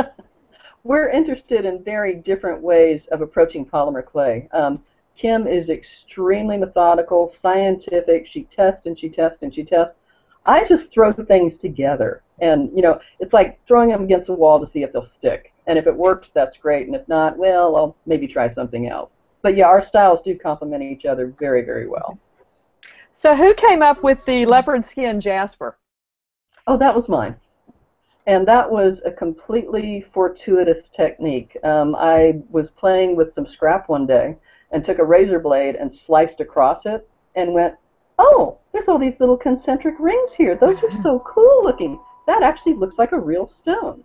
We're interested in very different ways of approaching polymer clay. Um, Kim is extremely methodical, scientific. She tests and she tests and she tests. I just throw things together. And, you know, it's like throwing them against the wall to see if they'll stick. And if it works, that's great. And if not, well, I'll maybe try something else. But, yeah, our styles do complement each other very, very well.
So who came up with the leopard skin jasper?
Oh, that was mine. And that was a completely fortuitous technique. Um, I was playing with some scrap one day and took a razor blade and sliced across it and went, oh, there's all these little concentric rings here. Those are so cool looking. That actually looks like a real stone.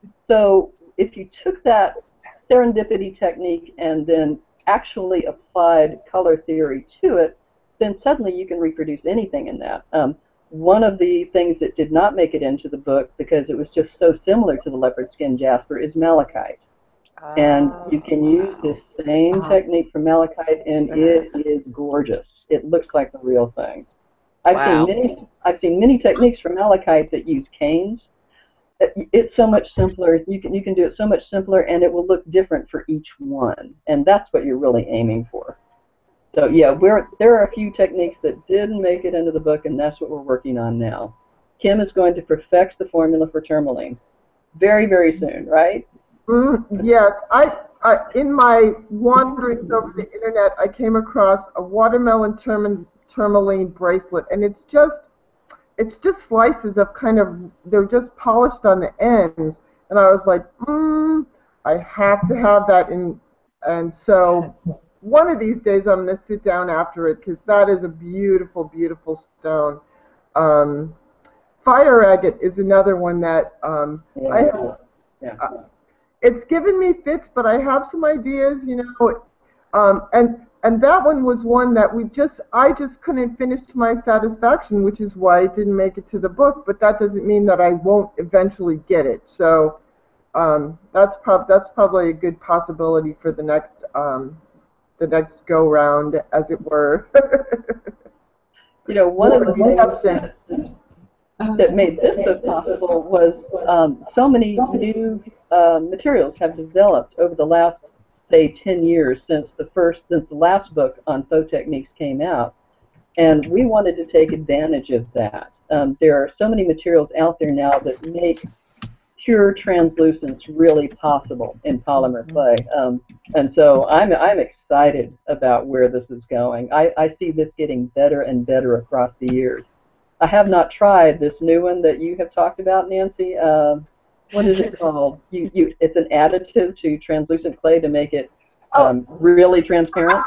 So if you took that serendipity technique and then actually applied color theory to it, then suddenly you can reproduce anything in that. Um, one of the things that did not make it into the book because it was just so similar to the leopard skin jasper is malachite. Oh, and you can use this same uh-huh. technique for malachite, and it is gorgeous. It looks like the real thing. I've wow. seen many. I've seen many techniques for malachite that use canes. It's so much simpler. You can you can do it so much simpler, and it will look different for each one. And that's what you're really aiming for. So yeah, we're, there are a few techniques that didn't make it into the book, and that's what we're working on now. Kim is going to perfect the formula for tourmaline very, very soon, right?
Mm, yes. I, I, in my wanderings over the internet, I came across a watermelon tourmaline bracelet, and it's just, it's just slices of kind of, they're just polished on the ends, and I was like, mm, I have to have that in, and so. One of these days I'm going to sit down after it because that is a beautiful, beautiful stone. Um, fire agate is another one that um, yeah, I have, yeah. uh, it's given me fits, but I have some ideas, you know. Um, and and that one was one that we just I just couldn't finish to my satisfaction, which is why it didn't make it to the book. But that doesn't mean that I won't eventually get it. So um, that's prob that's probably a good possibility for the next. Um, the next go-round, as it were.
You know, one of the things that, that made this so possible was um, so many new uh, materials have developed over the last, say, ten years since the first, since the last book on faux techniques came out, and we wanted to take advantage of that. Um, there are so many materials out there now that make pure translucence really possible in polymer clay. Um, and so I'm, I'm excited about where this is going. I, I see this getting better and better across the years. I have not tried this new one that you have talked about, Nancy. Uh, what is it called? You, you, it's an additive to translucent clay to make it um, really transparent.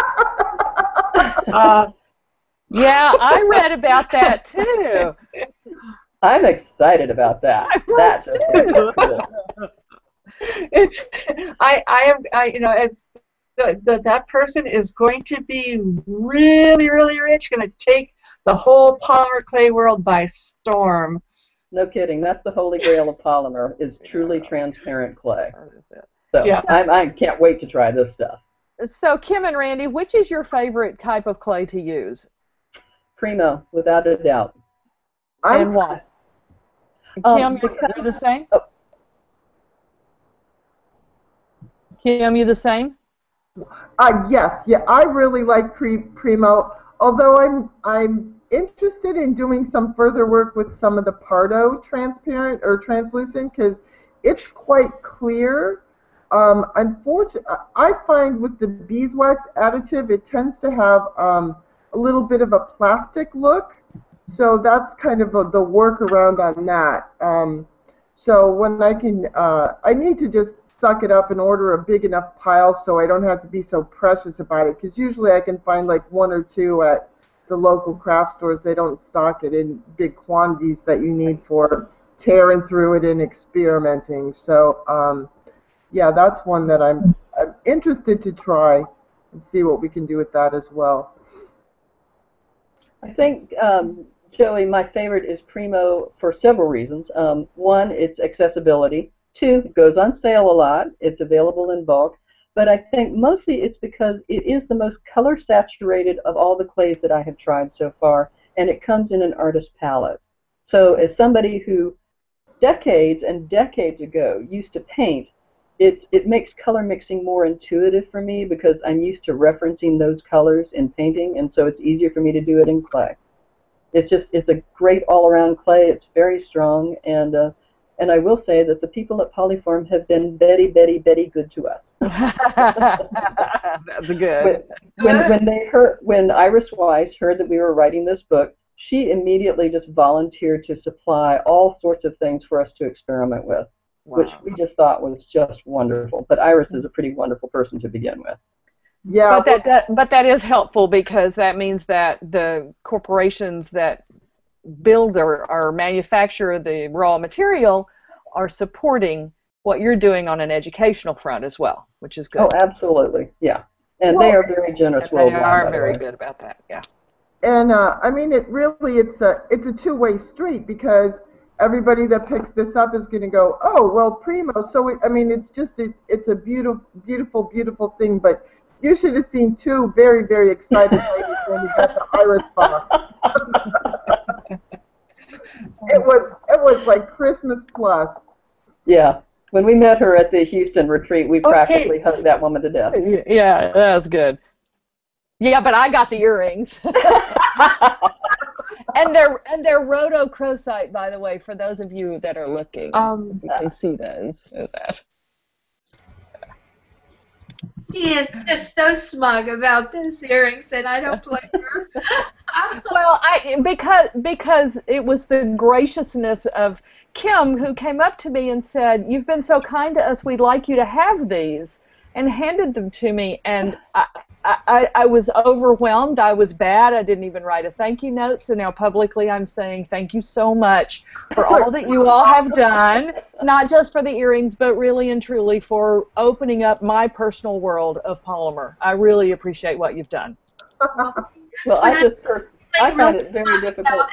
Uh, yeah, I read about that too.
I'm excited about that. That's
cool. It's I I am I you know it's the, the that person is going to be really really rich, going to take the whole polymer clay world by storm.
No kidding. That's the holy grail of polymer is truly transparent clay. So
yeah.
I I can't wait to try this stuff.
So Kim and Randee, which is your favorite type of clay to use?
Primo, without a doubt.
And why?
Um,
Kim,
because,
you're the same?
Oh.
Kim, you the same?
Uh, yes, yeah, I really like pre Primo, although I'm I'm interested in doing some further work with some of the Pardo transparent or translucent because it's quite clear. Um, unfortunately, I find with the beeswax additive, it tends to have um, a little bit of a plastic look, so that's kind of a, the workaround on that. Um, so when I can, uh, I need to just suck it up and order a big enough pile so I don't have to be so precious about it, because usually I can find like one or two at the local craft stores. They don't stock it in big quantities that you need for tearing through it and experimenting. So um, yeah, that's one that I'm, I'm interested to try and see what we can do with that as well.
I think, um, Joey, my favorite is Primo for several reasons. Um, one, it's accessibility. Two, it goes on sale a lot. It's available in bulk. But I think mostly it's because it is the most color saturated of all the clays that I have tried so far, and it comes in an artist palette. So as somebody who decades and decades ago used to paint, it, it makes color mixing more intuitive for me because I'm used to referencing those colors in painting, and so it's easier for me to do it in clay. It's just, it's a great all-around clay. It's very strong, and uh, and I will say that the people at Polyform have been very, very, very good to us.
That's good.
When, when, when they heard, when Iris Weiss heard that we were writing this book, she immediately just volunteered to supply all sorts of things for us to experiment with, wow. which we just thought was just wonderful. But Iris is a pretty wonderful person to begin with.
Yeah,
but that, that but that is helpful because that means that the corporations that build or, or manufacture the raw material are supporting what you're doing on an educational front as well, which is good.
Oh, absolutely, yeah. And
well,
they are very generous
they
worldwide.
They are very good about that, yeah.
And uh, I mean, it really, it's a, it's a two-way street because everybody that picks this up is going to go, oh, well, Primo. So, it, I mean, it's just, a, it's a beautiful, beautiful, beautiful thing, but you should have seen two very, very excited ladies when we got the Iris box. It was, it was like Christmas plus.
Yeah. When we met her at the Houston retreat, we practically okay. hugged that woman to death.
Yeah, that was good. Yeah, but I got the earrings. and they're and they're rhodochrosite, by the way, for those of you that are looking. Um, you can see those. That.
She is just so smug about those earrings, and I don't blame her.
Well, I because because it was the graciousness of Kim who came up to me and said, "You've been so kind to us. We'd like you to have these," and handed them to me. And I, I, I was overwhelmed. I was bad. I didn't even write a thank you note. So now publicly I'm saying thank you so much for all that you all have done, not just for the earrings, but really and truly for opening up my personal world of polymer. I really appreciate what you've done.
Well, I just I found it very difficult.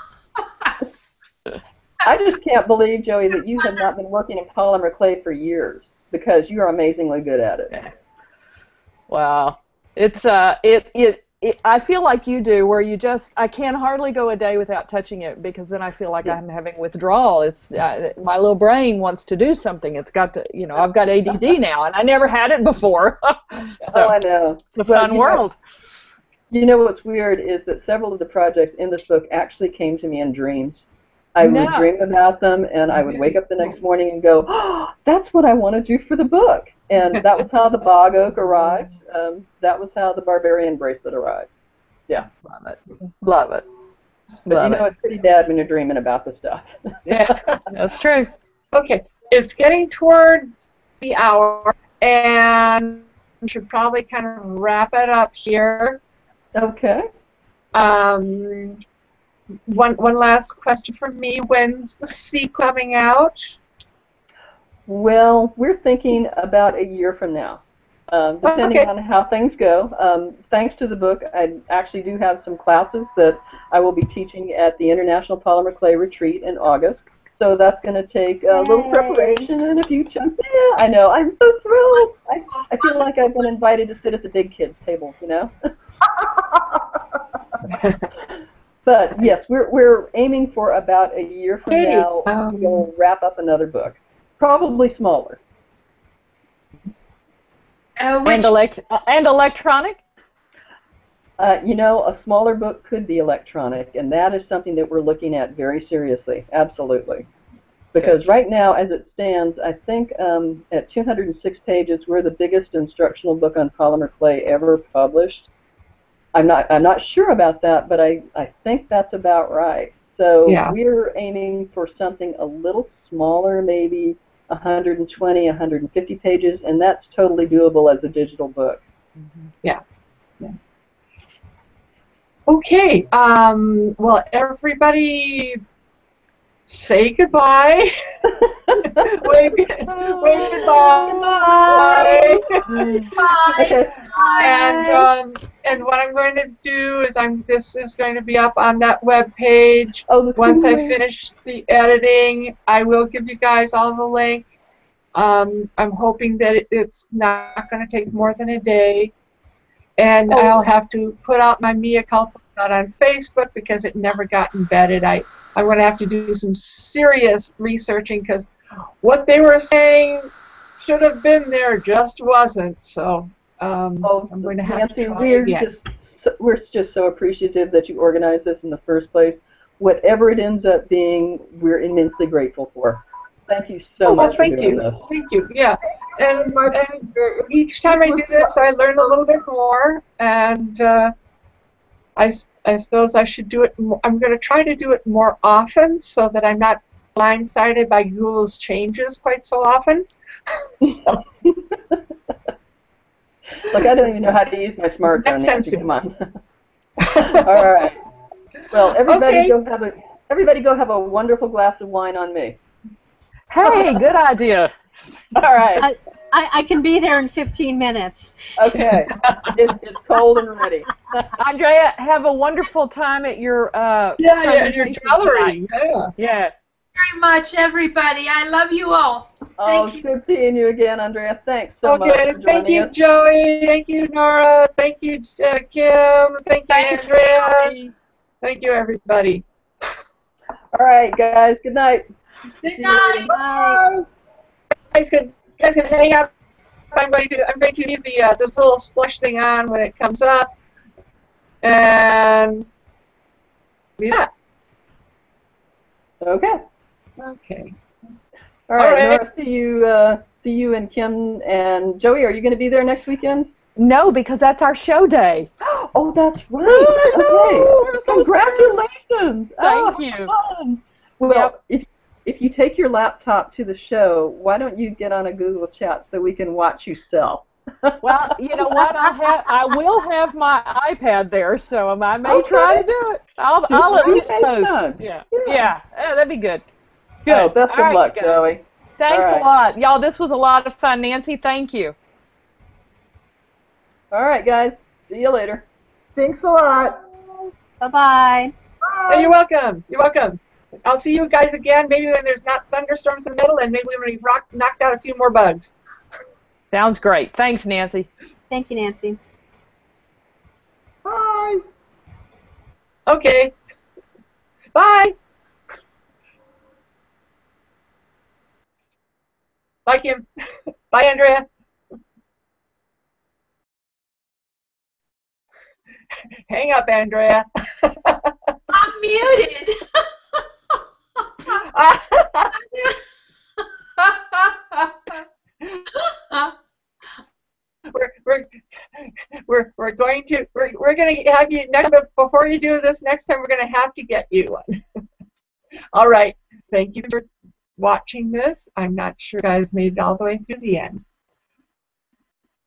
I just can't believe, Joey, that you have not been working in polymer clay for years because you are amazingly good at it.
Wow. It's uh it, it it I feel like you do, where you just I can hardly go a day without touching it because then I feel like I'm having withdrawal. It's uh, my little brain wants to do something. It's got to, you know, I've got A D D now and I never had it before. So,
oh, I know.
It's a
well,
fun world.
Know, you know what's weird is that several of the projects in this book actually came to me in dreams. I
no.
would dream about them, and I would wake up the next morning and go, oh, that's what I want to do for the book. And that was how the bog oak arrived. Um, that was how the barbarian bracelet arrived. Yeah.
Love it. Love it.
But
Love
you know,
it.
it's pretty bad when you're dreaming about the stuff.
Yeah,
that's true.
Okay, it's getting towards the hour, and we should probably kind of wrap it up here.
Okay.
Um, one one last question from me. When's the C coming out?
Well, we're thinking about a year from now, um, depending
okay.
on how things go. Um, thanks to the book, I actually do have some classes that I will be teaching at the International Polymer Clay Retreat in August. So that's going to take a little preparation and a few chunks. Yeah, I know. I'm so thrilled. I, I feel like I've been invited to sit at the big kids' table, you know? But yes, we're, we're aiming for about a year from
hey,
now.
Um,
we'll wrap up another book. Probably smaller.
Uh, which,
And, elect uh, and electronic?
Uh, you know, a smaller book could be electronic, and that is something that we're looking at very seriously, absolutely. Because right now, as it stands, I think um, at two hundred six pages, we're the biggest instructional book on polymer clay ever published. I'm not, I'm not sure about that, but I, I think that's about right. So
Yeah.
we're aiming for something a little smaller, maybe one hundred twenty, one hundred fifty pages, and that's totally doable as a digital book.
Mm-hmm. Yeah. Yeah. Okay. Um, well, everybody say goodbye. wave, wave goodbye.
Bye.
Okay.
And um, and what I'm going to do is I'm this is going to be up on that web page.
Oh,
Once I
cool.
finish the editing, I will give you guys all the link. Um, I'm hoping that it, it's not going to take more than a day. And
Oh.
I'll have to put out my mea culpa not on Facebook because it never got embedded. I, I'm going to have to do some serious researching because what they were saying should have been there, just wasn't. So um,
Oh,
I'm going to have
Nancy,
to try
we're
again.
just, we're just so appreciative that you organized this in the first place. Whatever it ends up being, we're immensely grateful for. Thank you so
Oh, well,
much for
thank
doing
you.
this.
Thank you. Yeah. And,
Much.
and each time I do this, I learn a little bit more. And uh, I, I suppose I should do it. More, I'm going to try to do it more often so that I'm not blindsided by Google's changes quite so often. So.
Look, I don't even know how to use my smartphone,
Next time
Nancy.
soon.
Come on. All right. Well, everybody
Okay.
go have a everybody go have a wonderful glass of wine on me.
Hey, good idea.
All right.
I, I, I can be there in fifteen minutes.
Okay. It's, it's cold and ready.
Andrea, have a wonderful time at your uh,
Yeah, yeah, and your
presentation
gallery.
tonight.
Yeah.
Yeah.
Very much, everybody. I love you all.
Oh,
Thank
it's
you.
good seeing you again, Andrea. Thanks so much
Okay,
for
thank
joining
you,
us.
Joey. Thank you, Nora. Thank you, uh, Kim. Thank you,
Thanks,
Andrea.
Nancy.
Thank you, everybody.
All right, guys. Good night.
Good night.
Bye.
Guys can guys can hang up. I'm going to I'm going to leave the uh, the little splash thing on when it comes up, and yeah.
Okay.
Okay.
All right,
All right.
Nora. See you. Uh, see you and Kim and Joey. Are you going to be there next weekend?
No, because that's our show day.
Oh, that's right.
Oh,
Okay.
we're so
Congratulations.
Thank
Oh,
you.
fun. Well,
Yep.
if if you take your laptop to the show, why don't you get on a Google Chat so we can watch you sell?
Well, you know what? I'll have, I will have my iPad there, so I may
Okay.
try to do it. I'll, I'll at
Okay,
least post.
fun.
Yeah,
Yeah.
yeah, yeah, that'd be good. Good.
Oh, best
All
of
right,
luck,
you guys.
Joey.
Thanks
All right.
a lot, y'all. This was a lot of fun. Nancy, thank you.
All right, guys. See you later.
Thanks a lot.
Bye-bye.
Hey, you're welcome. You're welcome. I'll see you guys again. Maybe when there's not thunderstorms in the middle, and maybe when we've rocked, knocked out a few more bugs.
Sounds great. Thanks, Nancy.
Thank you, Nancy.
Bye.
Okay. Bye. Bye, Kim. Bye, Andrea. Hang up, Andrea.
I'm muted.
we're, we're, we're, we're going to we're, we're going to have you next, but before you do this next time, we're going to have to get you one. All right. Thank you for watching this. I'm not sure you guys made it all the way through the end.